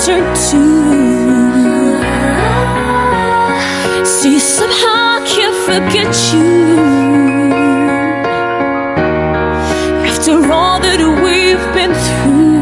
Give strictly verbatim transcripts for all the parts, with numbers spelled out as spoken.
turn to. See, somehow I can't forget you. After all that we've been through.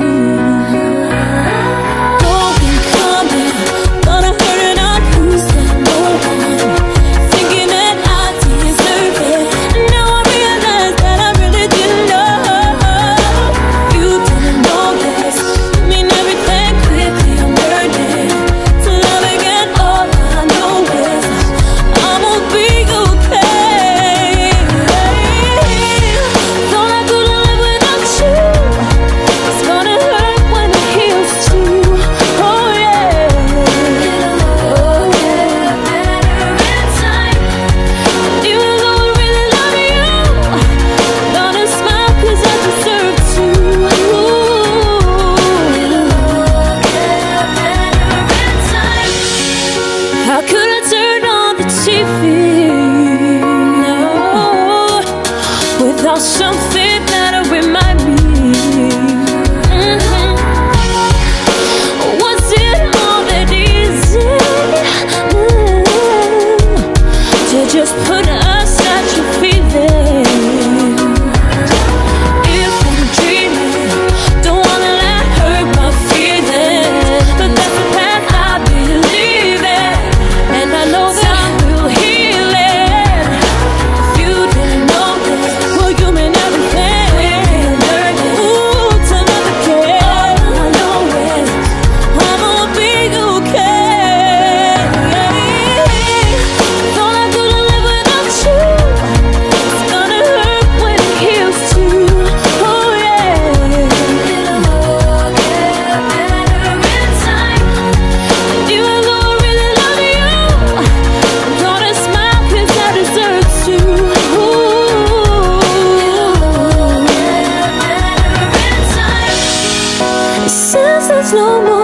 How could I turn on the T V? No, without something that'll remind me. Mm-hmm. Was it all that easy mm-hmm. to just put aside your feelings? If I'm dreaming, don't wanna let hurt my feelings, but that's the path I believe in. And I know that I will heal it. If you didn't know this, well, you mean everything. Ooh, to never care. All I know is I'ma be okay. Thought I couldn't live without you. It's gonna hurt when it heals too. Oh yeah. It'll all get better in time. Even though I really love you, I'm gonna smile 'cause I deserve to. Ooh, it'll all get better in time. Since there's no more